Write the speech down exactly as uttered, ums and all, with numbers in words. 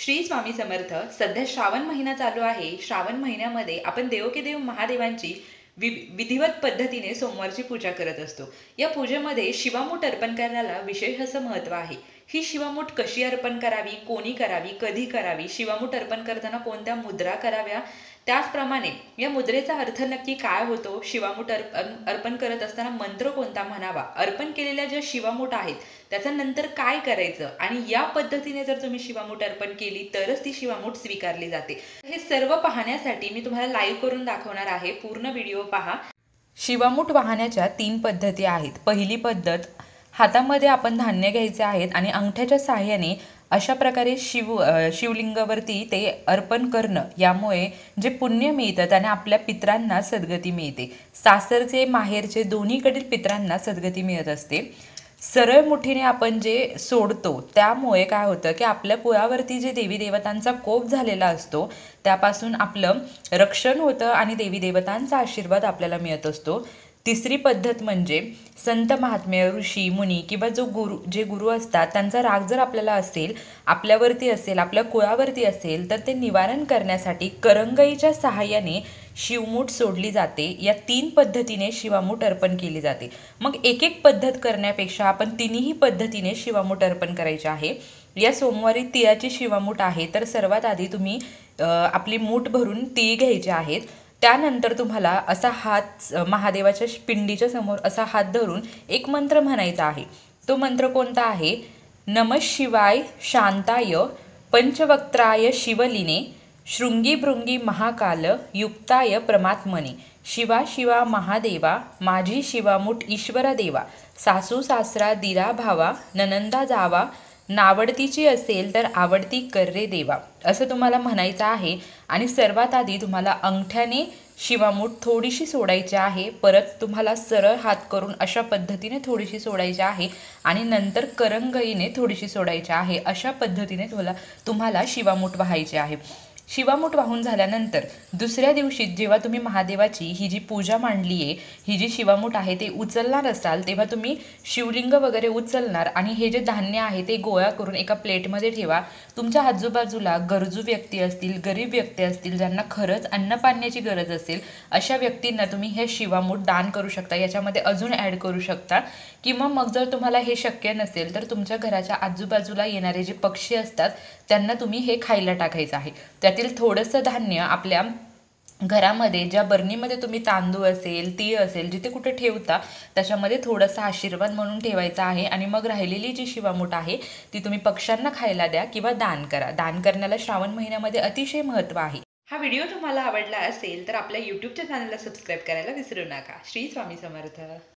श्री स्वामी समर्थ. सध्या श्रावण महिना चालू आहे. श्रावण महिन्यामध्ये आपण देव के देव महादेवांची वि विधिवत पद्धतीने सोमवारची पूजा करत असतो. या पूजेमध्ये शिवामूठ अर्पण करण्याला विशेष असं महत्त्व आहे. ही शिवामूठ कशी अर्पण करावी, कोणी करावी, कधी करावी, शिवामूठ अर्पण करताना कोणत्या मुद्रा कराव्या, त्याचप्रमाणे या मुद्रेचा अर्थ नक्की काय होतो, शिवामूठ अर्पण अर्पण करत असताना मंत्र कोणता म्हणावा, अर्पण केलेल्या ज्या शिवामूठ आहेत त्याचा नंतर काय करायचं, आणि या पद्धतीने जर तुम्ही शिवामूठ अर्पण केली तरच ती शिवामूठ स्वीकारली जाते. हे सर्व पाहण्यासाठी मी तुम्हाला लाईव्ह करून दाखवणार आहे. पूर्ण व्हिडिओ पहा. शिवामूठ वाहण्याच्या तीन पद्धती आहेत. पहिली पद्धत, हातामध्ये आपण धान्य घ्यायचे आहेत आणि अंगठ्याच्या साहाय्याने अशा प्रकारे शिव शिवलिंगावरती ते अर्पण करणं. यामुळे जे पुण्य मिळतं त्याने आपल्या पितरांना सद्गती मिळते. सासरचे माहेरचे दोन्हीकडील पितरांना सद्गती मिळत असते. सरळ मुठीने आपण जे सोडतो त्यामुळे काय होतं की आपल्या कुळावरती जे देवी देवतांचा कोप झालेला असतो त्यापासून आपलं रक्षण होतं आणि देवी देवतांचा आशीर्वाद आपल्याला मिळत असतो. तिसरी पद्धत म्हणजे संत महात्मे, ऋषी मुनी किंवा जो गुरु जे गुरु असतात त्यांचा राग जर आपल्याला असेल, आपल्यावरती असेल, आपल्या कुळावरती असेल, तर ते निवारण करण्यासाठी करंगईच्या सहाय्याने शिवमूठ सोडली जाते. या तीन पद्धतीने शिवामूठ अर्पण केली जाते. मग एक एक पद्धत करण्यापेक्षा आपण तिन्ही पद्धतीने शिवामूठ अर्पण करायचे आहे. या सोमवारी तिळाची शिवामूठ आहे, तर सर्वात आधी तुम्ही आपली मूठ भरून तीळ घ्यायचे आहेत. त्यानंतर तुम्हाला असा हात महादेवाच्या पिंडीच्या समोर असा हात धरून एक मंत्र म्हणायचा आहे. तो मंत्र कोणता आहे? नमः शिवाय शांताय पंचवक्त्राय शिवलिने शृंगी भृंगी महाकाल युक्ताय परमात्मने शिवा शिवा महादेवा माझी शिवामूठ ईश्वरा देवा सासू सासरा दिरा भावा ननंदा जावा नावडतीची असेल तर आवडती कर रे देवा, असं तुम्हाला म्हणायचं आहे. आणि सर्वात आधी तुम्हाला अंगठ्याने शिवामूठ थोडीशी सोडायची आहे. परत तुम्हाला सरळ हात करून अशा पद्धतीने थोडीशी सोडायची आहे आणि नंतर करंगईने थोडीशी सोडायची आहे. अशा पद्धतीने तुम्हाला तुम्हाला शिवामूठ वाहायची आहे. शिवामूठ वाहून झाल्यानंतर दुसऱ्या दिवशी जेव्हा तुम्ही महादेवाची ही जी पूजा मांडली आहे, ही जी शिवामूठ आहे ते उचलणार असाल, तेव्हा तुम्ही शिवलिंग वगैरे उचलणार आणि हे जे धान्य आहे ते गोळा करून एका प्लेटमध्ये ठेवा. तुमच्या आजूबाजूला गरजू व्यक्ती असतील, गरीब व्यक्ती असतील, ज्यांना खरंच अन्नपाण्याची गरज असेल, अशा व्यक्तींना तुम्ही हे शिवामूठ दान करू शकता. याच्यामध्ये अजून ॲड करू शकता. किंवा मग जर तुम्हाला हे शक्य नसेल तर तुमच्या घराच्या आजूबाजूला येणारे जे पक्षी असतात त्यांना तुम्ही हे खायला टाकायचं आहे. त्यातील थोडंसं धान्य आपल्या घरामध्ये ज्या बरणीमध्ये तुम्ही तांदूळ असेल, तीळ असेल, जिथे कुठे ठेवता त्याच्यामध्ये थोडासा आशीर्वाद म्हणून ठेवायचा आहे. आणि मग राहिलेली जी शिवामूठ आहे ती तुम्ही पक्ष्यांना खायला द्या किंवा दान करा. दान करण्याला श्रावण महिन्यामध्ये अतिशय महत्त्व आहे. हा व्हिडिओ तुम्हाला आवडला असेल तर आपल्या यूट्यूबच्या चॅनलला सबस्क्राईब करायला विसरू नका. श्री स्वामी समर्थ.